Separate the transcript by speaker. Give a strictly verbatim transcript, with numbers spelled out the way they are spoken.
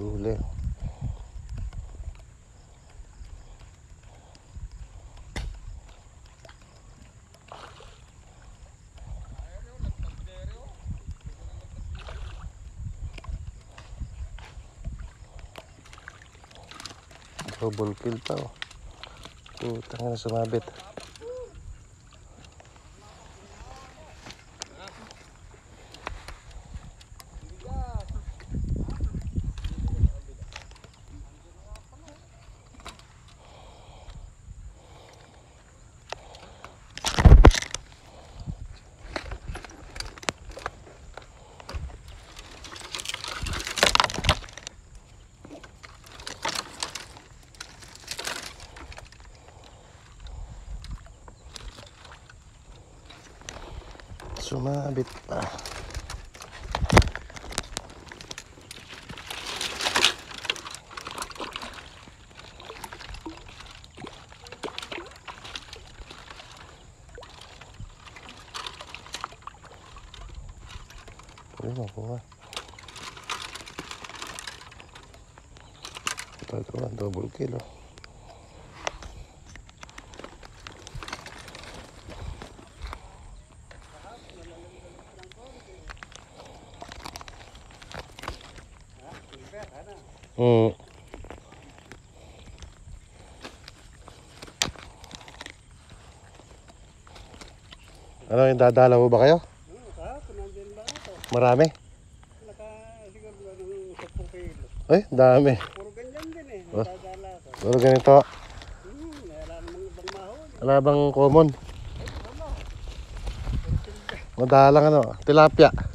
Speaker 1: Huli. Double kill pa oh. Putang na sumabit. Sumabit pa. Pwede makuha. Ito ito ang double kill oh. Hmm. Ano yung dadalaw ba kayo? Marami? Ay, dami.
Speaker 2: Puro ganyan din eh.
Speaker 1: Oh.
Speaker 2: Nadadala ko.
Speaker 1: Puro ganito.
Speaker 2: Hmm, wala namang ibang mahuli.
Speaker 1: Wala bang common? Madalang ano, tilapia.